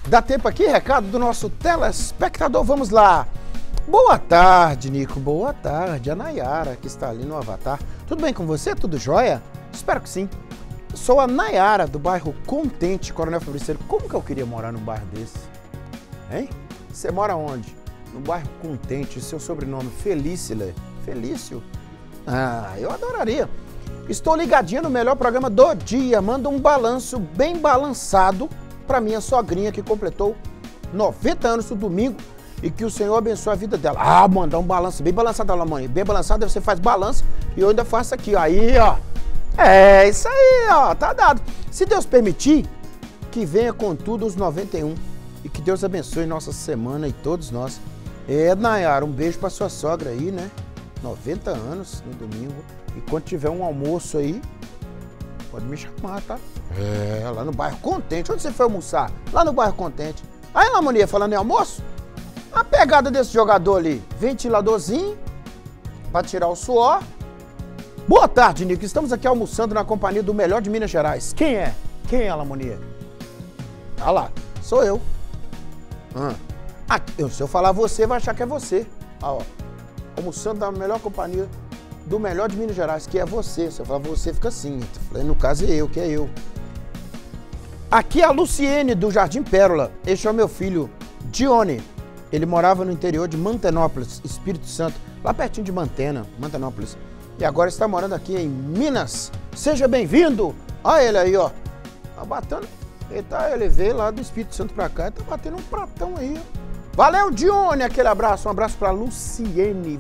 Dá tempo aqui, recado do nosso telespectador, vamos lá. Boa tarde, Nico, boa tarde. A Nayara, que está ali no avatar. Tudo bem com você? Tudo jóia? Espero que sim. Sou a Nayara, do bairro Contente, Coronel Fabriciano. Como que eu queria morar num bairro desse? Hein? Você mora onde? No bairro Contente, seu sobrenome Felício? Felício? Ah, eu adoraria. Estou ligadinha no melhor programa do dia. Manda um balanço bem balançado para minha sogrinha que completou 90 anos no domingo e que o Senhor abençoe a vida dela. Ah, mandar um balanço bem balançado, lá, mãe. Bem balançado, você faz balanço e eu ainda faço aqui, ó. Aí, ó. É, isso aí, ó. Tá dado. Se Deus permitir, que venha com tudo os 91 e que Deus abençoe nossa semana e todos nós. É, Nayara, um beijo pra sua sogra aí, né? 90 anos no domingo. E quando tiver um almoço aí, pode me chamar, tá? É, lá no bairro Contente. Onde você foi almoçar? Lá no bairro Contente. Aí, Lamonia, falando em almoço, a pegada desse jogador ali, ventiladorzinho, pra tirar o suor. Boa tarde, Nico. Estamos aqui almoçando na companhia do melhor de Minas Gerais. Quem é? Quem é, Lamonia? Ah lá, sou eu. Se eu falar você, vai achar que é você. Ah, ó. Almoçando na melhor companhia do melhor de Minas Gerais, que é você. Se eu falar você, fica assim. No caso é eu, que é eu. Aqui é a Luciene, do Jardim Pérola. Este é o meu filho, Dione. Ele morava no interior de Mantenópolis, Espírito Santo, lá pertinho de Mantenópolis. E agora está morando aqui em Minas. Seja bem-vindo. Olha ele aí, ó. Tá batendo. Ele veio lá do Espírito Santo pra cá e tá batendo um pratão aí, ó. Valeu, Dione. Aquele abraço. Um abraço pra Luciene.